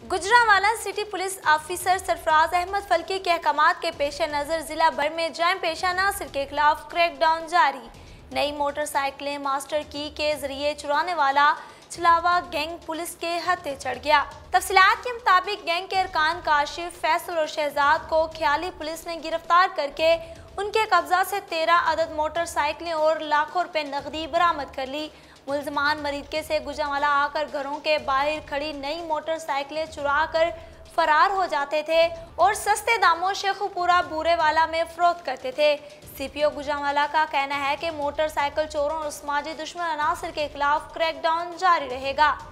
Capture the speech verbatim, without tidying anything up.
Gujranwala city police officer Sarfaraz Ahmed Falki के अहकामात के पेश नज़र जिला भर में जाम पेशा नासिर के खिलाफ क्रैकडाउन जारी। नई मोटरसाइकिलें मास्टर की के जरिए चुराने वाला छलावा गैंग पुलिस के हत्थे चढ़ गया। तफसीलात के मुताबिक गैंग के अरकान काशिफ, फैसल और शहजाद को ख्याली पुलिस ने गिरफ्तार करके उनके कब्जा से तेरह अदद मोटरसाइकिलें और लाखों रुपए नकदी बरामद कर ली। मुल्जमान मरीदके से गुजरांवाला आकर घरों के बाहर खड़ी नई मोटरसाइकिलें चुरा कर फरार हो जाते थे और सस्ते दामों शेखुपुरा बूरेवाला में फरोख्त करते थे। सीपीओ गुजरांवाला का कहना है कि मोटरसाइकिल चोरों और समाजी दुश्मन अनासर के खिलाफ क्रैकडाउन जारी रहेगा।